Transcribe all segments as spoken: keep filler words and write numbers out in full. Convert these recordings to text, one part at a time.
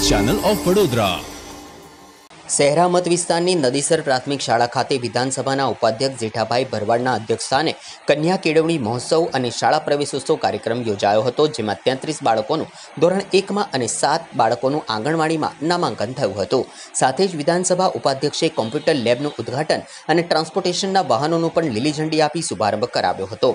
News channel of Vadodara. Shehera મત વિસ્તારની નદીસર પ્રાથમિક શાળા ખાતે વિધાનસભાના ઉપાધ્યક્ષ જેઠાભાઈ ભરવાડના અધ્યક્ષસ્થાને કન્યા કેળવણી મહોત્સવ અને શાળા પ્રવેશોત્સવ કાર્યક્રમ યોજાયો હતો, જેમાં તેત્રીસ બાળકોનું ધોરણ એકમાં અને સાત બાળકોનું આંગણવાડીમાં નામાંકન થયું હતું। સાથે જ વિધાનસભા ઉપાધ્યક્ષે કોમ્પ્યુટર લેબનું ઉદ્ઘાટન અને ટ્રાન્સપોર્ટેશનના વાહનોનું પણ લીલી ઝંડી આપી શુભારંભ કરાવ્યો હતો।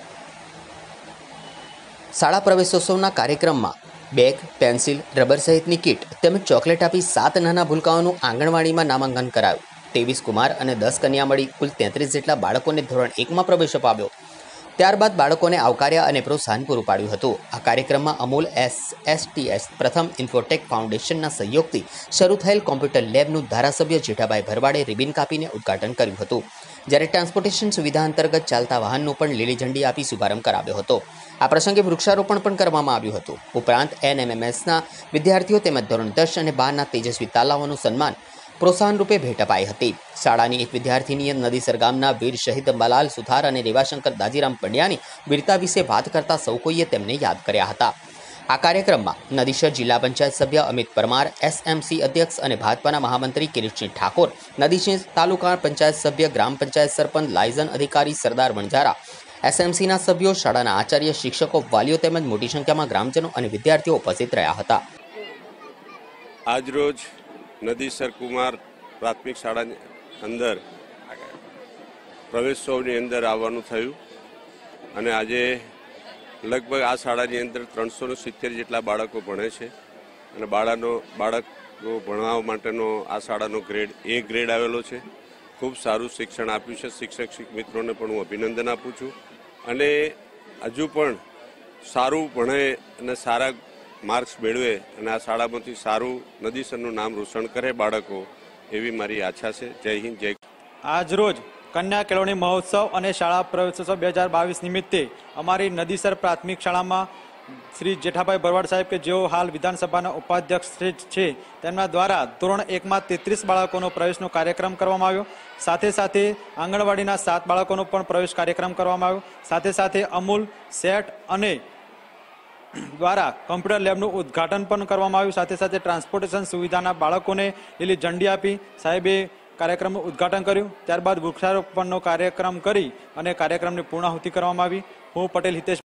શાળા પ્રવેશોત્સવના કાર્યક્રમમાં બેગ, પેન્સિલ, રબર સહિતની કીટ તેમજ ચોકલેટ આપી સાત નાના ભૂલકાઓનું આંગણવાડીમાં નામાંકન કરાયું। ત્રેવીસ કુમાર અને દસ કન્યા મળી કુલ તેત્રીસ જેટલા બાળકોને ધોરણ એકમાં પ્રવેશ અપાવ્યો। ત્યારબાદ બાળકોને આવકાર્યા અને પ્રોત્સાહન પૂરું પાડ્યું હતું। આ કાર્યક્રમમાં Amul S S T S Pratham infotech ફાઉન્ડેશનના સહયોગથી શરૂ થયેલ કોમ્પ્યુટર લેબનું ધારાસભ્ય જેઠાભાઈ ભરવાડે રિબિન કાપીને ઉદ્ઘાટન કર્યું હતું, જ્યારે ટ્રાન્સપોર્ટેશન સુવિધા અંતર્ગત ચાલતા વાહનનું પણ લીલી ઝંડી આપી શુભારંભ કરાવ્યો હતો। આ પ્રસંગે વૃક્ષારોપણ પણ કરવામાં આવ્યું હતું। ઉપરાંત એન એમ એમ એસના વિદ્યાર્થીઓ તેમજ ધોરણ દસ અને બારના તેજસ્વી તાલાઓનું સન્માન પ્રોત્સાહન રૂપે ભેટ અપાઈ હતી। શાળાની એક વિદ્યાર્થીનીએ નદીસર ગામના વીર શહીદ અંબાલાલ સુથાર અને રેવાશંકર દાજીરામ પંડ્યાની વીરતા વિશે વાત કરતા સૌ કોઈએ તેમને યાદ કર્યા હતા। આ કાર્યક્રમમાં નદીસર જિલ્લા પંચાયત સભ્ય Amit Parmar, S M C અધ્યક્ષ અને ભાજપાના મહામંત્રી કિરીટસિંહ ઠાકોર, નદીસર તાલુકા પંચાયત સભ્ય, ગ્રામ પંચાયત સરપંચ, લાયઝન અધિકારી સરદાર વણઝારા, એસ એમ સીના સભ્યો, શાળાના આચાર્ય, શિક્ષકો, વાલીઓ તેમજ મોટી સંખ્યામાં ગ્રામજનો અને વિદ્યાર્થીઓ ઉપસ્થિત રહ્યા હતા। આજરોજ નદીસર કુમાર પ્રાથમિક શાળાની અંદર પ્રવેશોત્સવની અંદર આવવાનું થયું અને આજે લગભગ આ શાળાની અંદર ત્રણસો ને સિત્તેર જેટલા બાળકો ભણે છે અને બાળાનો બાળકો ભણવા માટેનો આ શાળાનો ગ્રેડ એ ગ્રેડ આવેલો છે। ખૂબ સારું શિક્ષણ આપ્યું છે। શિક્ષક મિત્રોને પણ હું અભિનંદન આપું છું અને હજુ પણ સારું ભણે અને સારા માર્ક્સ મેળવે અને આ શાળામાંથી સારું નદીસરનું નામ રોશન કરે બાળકો, એવી મારી આશા છે। જય હિન્દ, જય। આજ રોજ કન્યા કેળવણી મહોત્સવ અને શાળા પ્રવેશોત્સવ બે હજાર બાવીસ નિમિત્તે અમારી નદીસર પ્રાથમિક શાળામાં શ્રી જેઠાભાઈ ભરવાડ સાહેબ, કે જેઓ હાલ વિધાનસભાના ઉપાધ્યક્ષ છે, તેમના દ્વારા ધોરણ એકમાં તેત્રીસ બાળકોનો પ્રવેશનો કાર્યક્રમ કરવામાં આવ્યો। સાથે સાથે આંગણવાડીના સાત બાળકોનો પણ પ્રવેશ કાર્યક્રમ કરવામાં આવ્યો। સાથે સાથે અમૂલ સેટ અને દ્વારા કોમ્પ્યુટર લેબનું ઉદ્ઘાટન પણ કરવામાં આવ્યું। સાથે સાથે ટ્રાન્સપોર્ટેશન સુવિધાના બાળકોને લીલી ઝંડી આપી સાહેબે કાર્યક્રમનું ઉદ્ઘાટન કર્યું। ત્યારબાદ વૃક્ષારોપણનો કાર્યક્રમ કરી અને કાર્યક્રમની પૂર્ણાહુતિ કરવામાં આવી। હું પટેલ હિતેશ